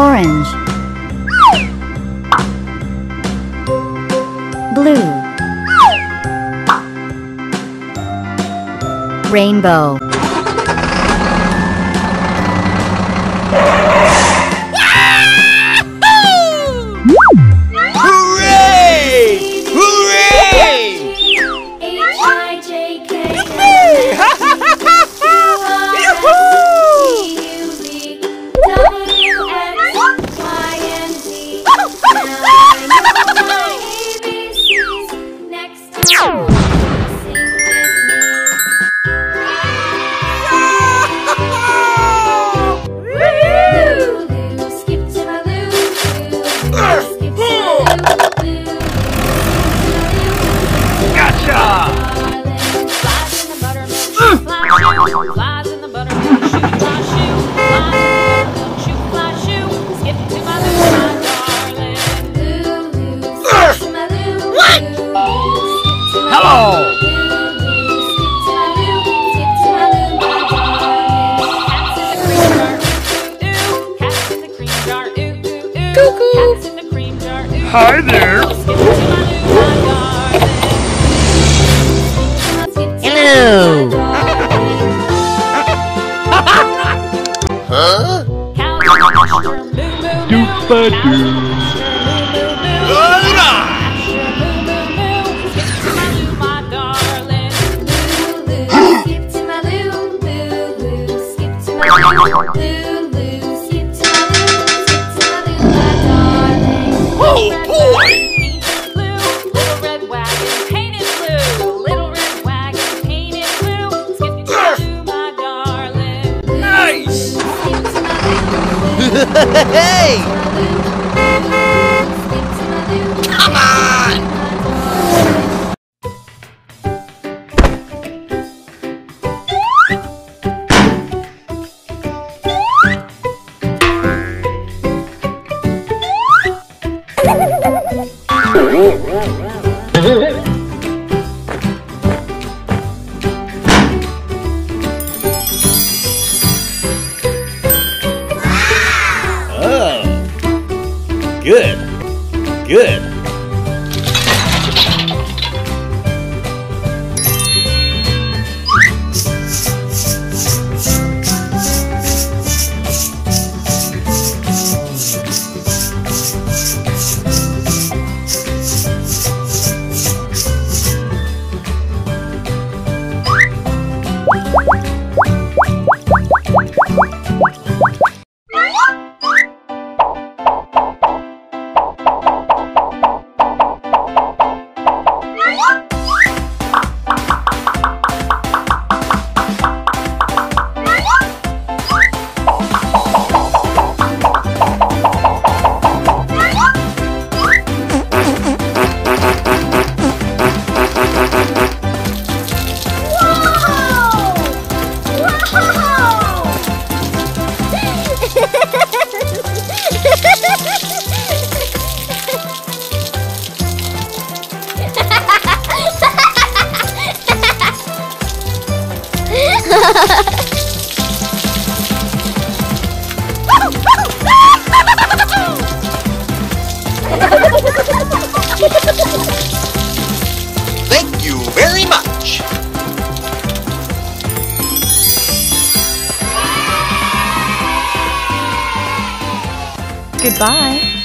Orange. Blue. Rainbow. Flies in the buttermilk, shoot my shoe. Flies in the buttermilk, shoot my shoe. Skip to my Lou, my darling. Lou, skip to my Lou. What? Hello. Skip to my Lou, my darling. Cats in the cream jar, ooh, ooh. Cats in the cream jar, ooh, ooh, ooh. Cuckoo. Cats in the cream jar, ooh. Hi there. Skip to my Lou, my darling. Hello. Huh? Cows in the pasture, moo, moo, moo. Cows in the pasture, moo, moo, moo. Hola. Skip to my Lou, my darling. Lou, skip to my Lou, Lou, skip to my Lou, Lou, skip to my Lou, my darling. Oh boy! Little red wagon painted blue. Little red wagon painted blue. Skip to my Lou, my darling. Nice! Skip to my Lou. Hey! Come on! Oh, good, good. Thank you very much. Goodbye.